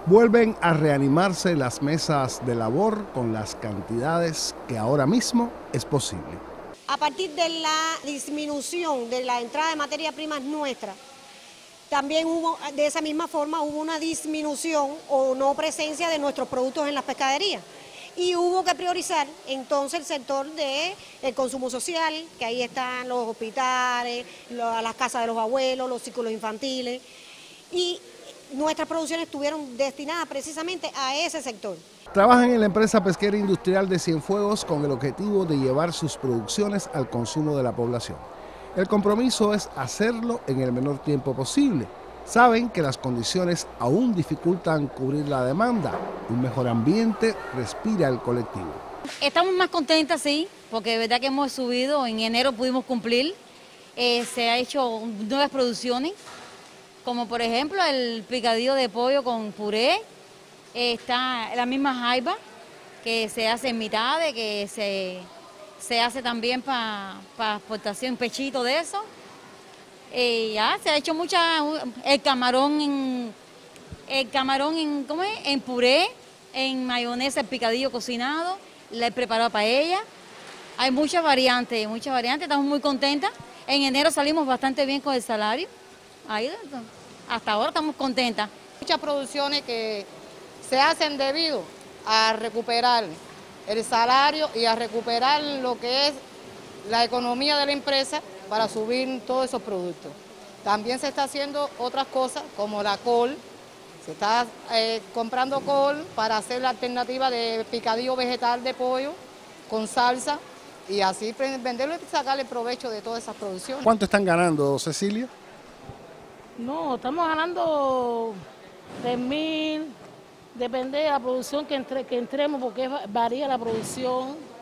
Vuelven a reanimarse las mesas de labor con las cantidades que ahora mismo es posible. A partir de la disminución de la entrada de materias primas nuestras, también de esa misma forma hubo una disminución o no presencia de nuestros productos en las pescaderías. Y hubo que priorizar entonces el sector del consumo social, que ahí están los hospitales, las casas de los abuelos, los círculos infantiles, y nuestras producciones estuvieron destinadas precisamente a ese sector. Trabajan en la empresa pesquera industrial de Cienfuegos con el objetivo de llevar sus producciones al consumo de la población. El compromiso es hacerlo en el menor tiempo posible. Saben que las condiciones aún dificultan cubrir la demanda. Un mejor ambiente respira el colectivo. Estamos más contentas, sí, porque de verdad que hemos subido. En enero pudimos cumplir. Se ha hecho nuevas producciones, como por ejemplo el picadillo de pollo con puré. Está la misma jaiba que se hace en mitad, que se hace también para exportación, pechito de eso. Ya se ha hecho el camarón ¿cómo es? En puré, en mayonesa, el picadillo cocinado, le he preparado para ella. Hay muchas variantes, estamos muy contentas. En enero salimos bastante bien con el salario. Ahí, hasta ahora estamos contentas. Muchas producciones que se hacen debido a recuperar el salario y a recuperar lo que es la economía de la empresa para subir todos esos productos. También se está haciendo otras cosas como la col, se está comprando col para hacer la alternativa de picadillo vegetal de pollo con salsa y así venderlo y sacarle provecho de todas esas producciones. ¿Cuánto están ganando, Cecilia? No, estamos ganando 3.000, depende de la producción que entremos porque varía la producción.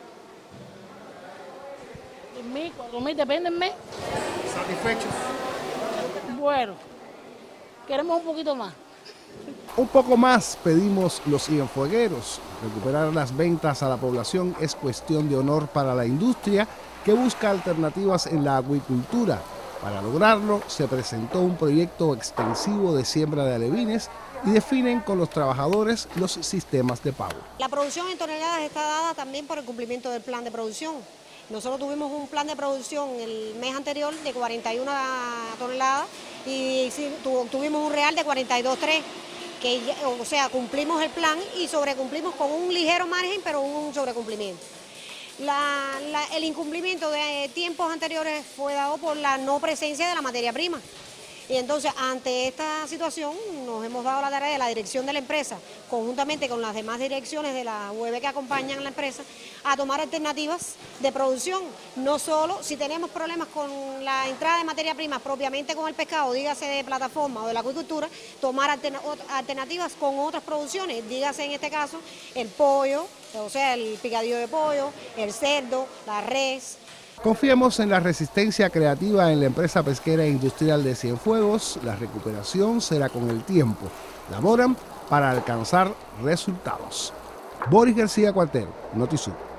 3.000, 4.000, depende del mes. ¿Satisfechos? Bueno, queremos un poquito más. Un poco más pedimos los cienfuegueros. Recuperar las ventas a la población es cuestión de honor para la industria que busca alternativas en la acuicultura. Para lograrlo, se presentó un proyecto extensivo de siembra de alevines y definen con los trabajadores los sistemas de pago. La producción en toneladas está dada también por el cumplimiento del plan de producción. Nosotros tuvimos un plan de producción el mes anterior de 41 toneladas y tuvimos un real de 42.3, o sea, cumplimos el plan y sobrecumplimos con un ligero margen, pero un sobrecumplimiento. El incumplimiento de tiempos anteriores fue dado por la no presencia de la materia prima. Y entonces, ante esta situación, nos hemos dado la tarea de la dirección de la empresa, conjuntamente con las demás direcciones de la UEB que acompañan la empresa, a tomar alternativas de producción. No solo si tenemos problemas con la entrada de materia prima propiamente con el pescado, dígase de plataforma o de la acuicultura, tomar alternativas con otras producciones, dígase en este caso el pollo, o sea, el picadillo de pollo, el cerdo, la res. Confiemos en la resistencia creativa en la empresa pesquera e industrial de Cienfuegos. La recuperación será con el tiempo. Laboran para alcanzar resultados. Boris García Cuartero, Notisur.